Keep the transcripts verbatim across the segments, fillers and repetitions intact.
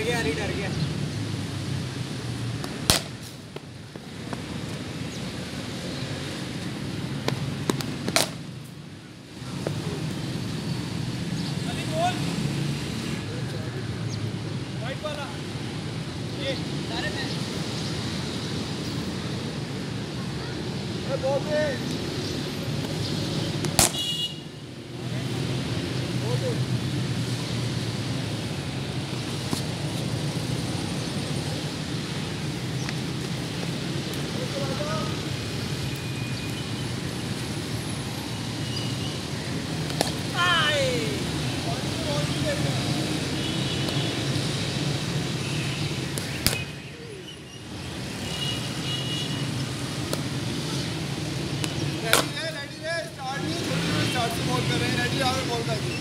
गया अरे डर गया। अली बोल वाइट वाला ये सारे में ए बोल दे बोल दे बोल कर रहे हैं रेडी आगे बोल कर दिए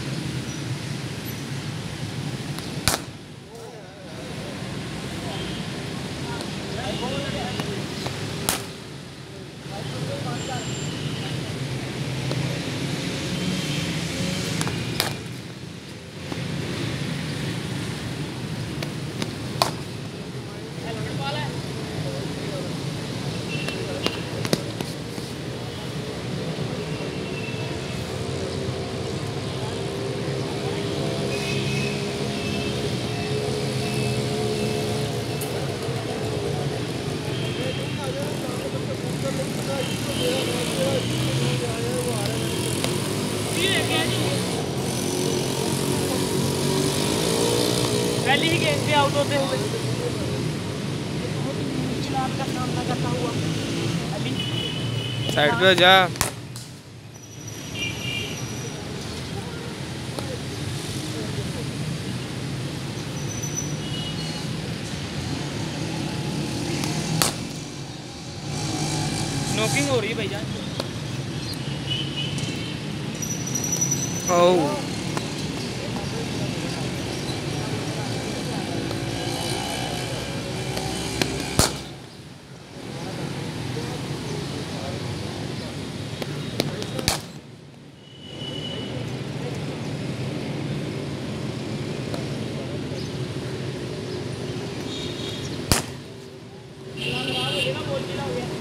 पहले ही गेम पे आउट होते हुए चलान का सामना करता हुआ अली साइड पे जा। नॉकिंग हो रही है भैया। ओह बोल दिया हो गया।